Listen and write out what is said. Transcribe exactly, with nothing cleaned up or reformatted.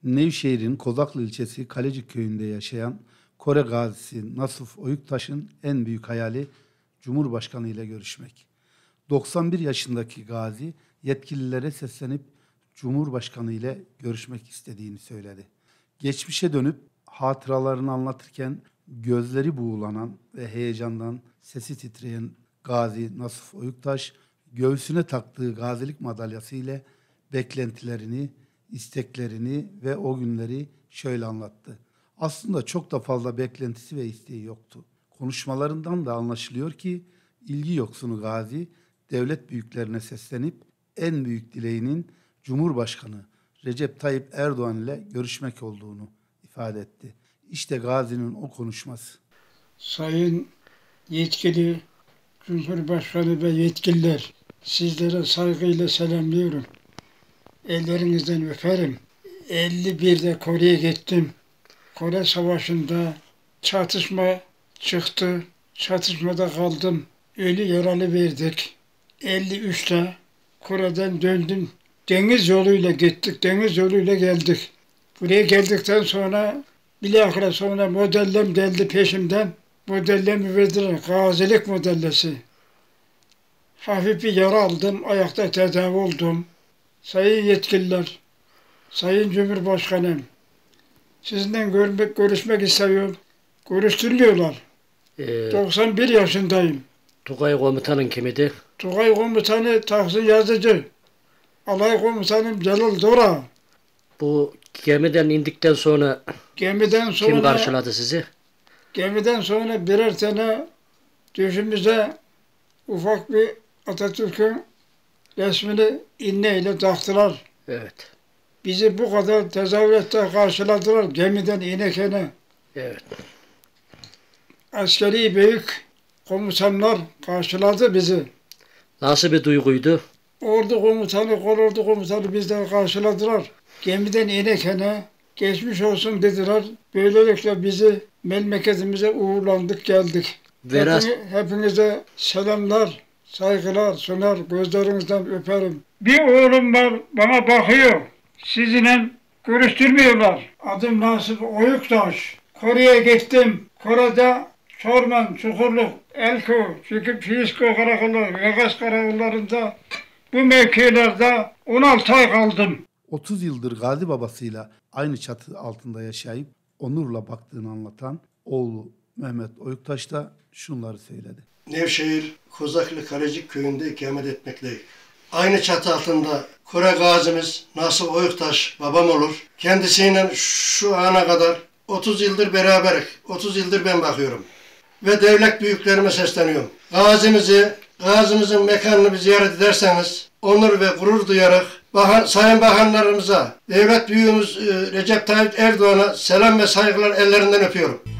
Nevşehir'in Kozaklı ilçesi Kalecik köyünde yaşayan Kore gazisi Nasuh Oyuktaş'ın en büyük hayali Cumhurbaşkanı ile görüşmek. doksan bir yaşındaki gazi yetkililere seslenip Cumhurbaşkanı ile görüşmek istediğini söyledi. Geçmişe dönüp hatıralarını anlatırken gözleri buğulanan ve heyecandan sesi titreyen gazi Nasuh Oyuktaş, göğsüne taktığı gazilik madalyası ile beklentilerini, isteklerini ve o günleri şöyle anlattı. Aslında çok da fazla beklentisi ve isteği yoktu. Konuşmalarından da anlaşılıyor ki ilgi yoksunu gazi devlet büyüklerine seslenip en büyük dileğinin Cumhurbaşkanı Recep Tayyip Erdoğan ile görüşmek olduğunu ifade etti. İşte gazinin o konuşması. Sayın yetkili Cumhurbaşkanı ve yetkililer, sizlere saygıyla selamlıyorum. Ellerinizden öperim. elli birde Kore'ye gittim. Kore Savaşı'nda çatışma çıktı. Çatışmada kaldım. Ölü yaralı verdik. elli üçte Kore'den döndüm. Deniz yoluyla gittik. Deniz yoluyla geldik. Buraya geldikten sonra bilahare sonra modellem geldi peşimden. Modellemi verdiler. Gazilik modellesi. Hafif bir yara aldım. Ayakta tedavi oldum. Sayın yetkililer, Sayın Cumhurbaşkanım, sizinle görmek, görüşmek istiyorum. Görüştürmüyorlar. Ee, doksan bir yaşındayım. Tugay komutanın kimidir? Tugay komutanı Tahsin Yazıcı. Alay komutanım Celal Dora. Bu gemiden indikten sonra, gemiden sonra kim karşıladı sizi? Gemiden sonra birer tane düşümüze ufak bir Atatürk'ün resmini inneyle taktılar. Evet. Bizi bu kadar tezahürette karşıladılar gemiden inerken. Evet. Askeri büyük komutanlar karşıladı bizi. Nasıl bir duyguydu? Ordu komutanı, kolordu komutanı bizden karşıladılar. Gemiden inerken geçmiş olsun dediler. Böylelikle bizi memleketimize uğurlandık geldik. Veras... Hepini, hepinize selamlar, saygılar sunar, gözlerinizden öperim. Bir oğlum var, bana bakıyor. Sizinle görüştürmüyorlar. Adım Nasuh Oyuktaş. Kore'ye gittim. Kore'de Çorman, Çukurluk, Elko, Fiisko karakolları, Vegas karakollarında bu mevkilerde on altı ay kaldım. otuz yıldır Gazi babasıyla aynı çatı altında yaşayıp onurla baktığını anlatan oğlu Mehmet Oyuktaş da şunları söyledi. Nevşehir Kozaklı Kalecik köyünde ikamet etmekteyim. Aynı çatı altında Kore gazimiz Nasuh Oyuktaş babam olur. Kendisiyle şu ana kadar otuz yıldır beraberik. otuz yıldır ben bakıyorum. Ve devlet büyüklerime sesleniyorum. Gazimizi, gazimizin mekanını bir ziyaret ederseniz onur ve gurur duyarak bakan, sayın bakanlarımıza, devlet büyüğümüz Recep Tayyip Erdoğan'a selam ve saygılar ellerinden öpüyorum.